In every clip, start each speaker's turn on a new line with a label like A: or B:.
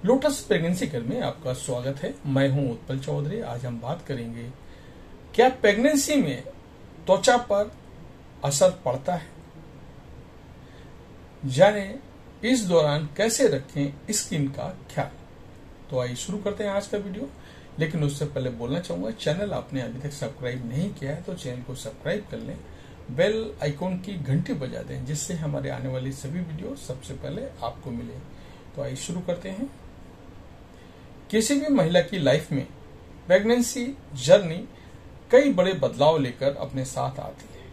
A: Lotus pregnancy care में आपका स्वागत है। मैं हूं उत्पल चौधरी। आज हम बात करेंगे क्या प्रेगनेंसी में त्वचा पर असर पड़ता है, जाने इस दौरान कैसे रखें स्किन का ख्याल। तो आइए शुरू करते हैं आज का वीडियो। लेकिन उससे पहले बोलना चाहूंगा, चैनल आपने अभी तक सब्सक्राइब नहीं किया है तो चैनल को सब्सक्राइब कर लें, बेल आइकॉन की घंटी बजा दें जिससे हमारे आने वाली सभी वीडियो सबसे पहले आपको मिले। तो आइए शुरू करते हैं। किसी भी महिला की लाइफ में प्रेगनेंसी जर्नी कई बड़े बदलाव लेकर अपने साथ आती है।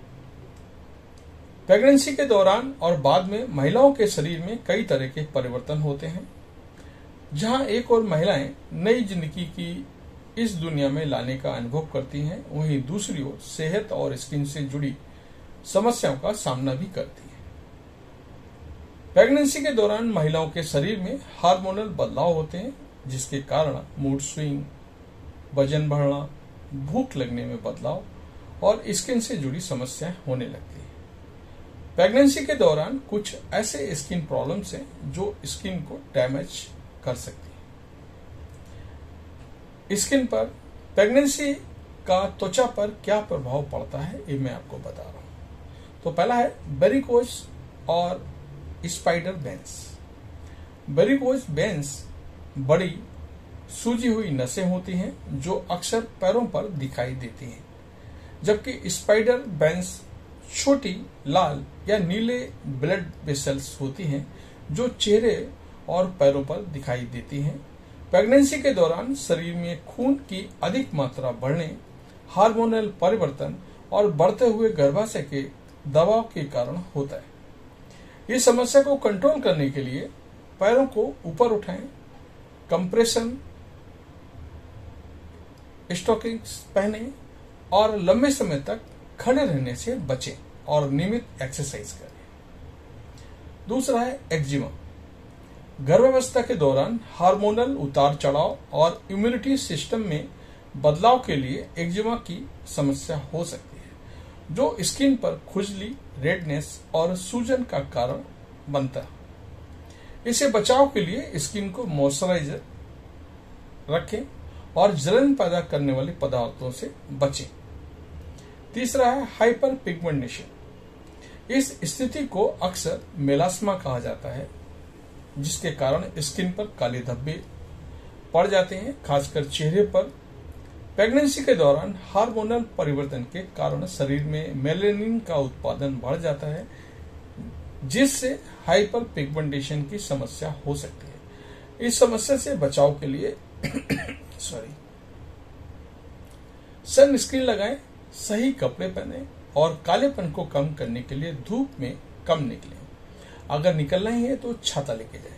A: प्रेगनेंसी के दौरान और बाद में महिलाओं के शरीर में कई तरह के परिवर्तन होते हैं। जहां एक और महिलाएं नई जिंदगी की इस दुनिया में लाने का अनुभव करती हैं, वहीं दूसरी ओर सेहत और स्किन से जुड़ी समस्याओं का सामना भी करती है। प्रेगनेंसी के दौरान महिलाओं के शरीर में हार्मोनल बदलाव होते हैं, जिसके कारण मूड स्विंग, वजन बढ़ना, भूख लगने में बदलाव और स्किन से जुड़ी समस्याएं होने लगती हैं। प्रेगनेंसी के दौरान कुछ ऐसे स्किन प्रॉब्लम्स हैं जो स्किन को डैमेज कर सकती है। स्किन पर प्रेगनेंसी का त्वचा पर क्या प्रभाव पड़ता है, ये मैं आपको बता रहा हूं। तो पहला है वेरिकोज और स्पाइडर वेन्स। वेरिकोज वेन्स बड़ी सूजी हुई नसें होती हैं जो अक्सर पैरों पर दिखाई देती हैं, जबकि स्पाइडर वेन्स छोटी लाल या नीले ब्लड वेसल्स होती हैं जो चेहरे और पैरों पर दिखाई देती हैं। प्रेगनेंसी के दौरान शरीर में खून की अधिक मात्रा बढ़ने, हार्मोनल परिवर्तन और बढ़ते हुए गर्भाशय के दबाव के कारण होता है। इस समस्या को कंट्रोल करने के लिए पैरों को ऊपर उठाएं, कंप्रेशन स्टॉकिंग्स पहने और लंबे समय तक खड़े रहने से बचें और नियमित एक्सरसाइज करें। दूसरा है एक्जिमा। गर्भावस्था के दौरान हार्मोनल उतार चढ़ाव और इम्यूनिटी सिस्टम में बदलाव के लिए एक्जिमा की समस्या हो सकती है, जो स्किन पर खुजली, रेडनेस और सूजन का कारण बनता है। इसे बचाव के लिए स्किन को मॉइस्चराइजर रखें और जलन पैदा करने वाले पदार्थों से बचें। तीसरा है हाइपर पिगमेंटेशन। इस स्थिति को अक्सर मेलास्मा कहा जाता है, जिसके कारण स्किन पर काले धब्बे पड़ जाते हैं, खासकर चेहरे पर। प्रेगनेंसी के दौरान हार्मोनल परिवर्तन के कारण शरीर में मेलानिन का उत्पादन बढ़ जाता है, जिससे हाइपर पिगमेंटेशन की समस्या हो सकती है। इस समस्या से बचाव के लिए सनस्क्रीन लगाएं, सही कपड़े पहने और कालेपन को कम करने के लिए धूप में कम निकलें। अगर निकलना ही है तो छाता लेके जाएं।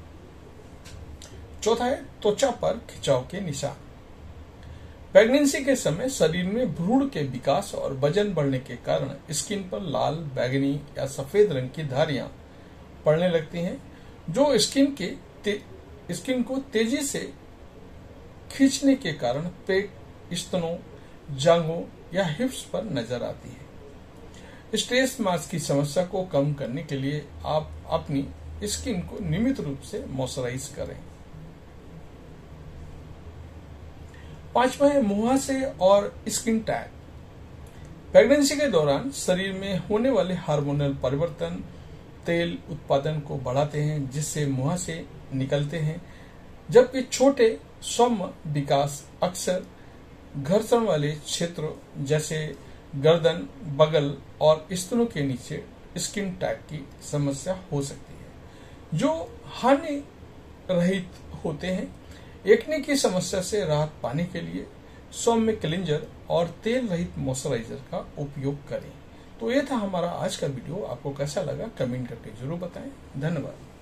A: चौथा है त्वचा पर खिंचाव के निशान। प्रेगनेंसी के समय शरीर में भ्रूण के विकास और वजन बढ़ने के कारण स्किन पर लाल, बैगनी या सफेद रंग की धारियां पड़ने लगती हैं, जो स्किन को तेजी से खींचने के कारण पेट, स्तनों, जांघों या हिप्स पर नजर आती है। स्ट्रेस मार्क्स की समस्या को कम करने के लिए आप अपनी स्किन को नियमित रूप से मॉइस्चराइज करें। पांचवा है मुहासे और स्किन टैग। प्रेगनेंसी के दौरान शरीर में होने वाले हार्मोनल परिवर्तन तेल उत्पादन को बढ़ाते हैं, जिससे मुहासे निकलते हैं, जबकि छोटे सौम्य विकास अक्सर घर्षण वाले क्षेत्रों जैसे गर्दन, बगल और स्तनों के नीचे स्किन टैग की समस्या हो सकती है, जो हानि रहित होते हैं। एक्ने की समस्या से राहत पाने के लिए सौम्य क्लींजर और तेल रहित मॉइस्चराइजर का उपयोग करें। तो ये था हमारा आज का वीडियो। आपको कैसा लगा कमेंट करके जरूर बताएं। धन्यवाद।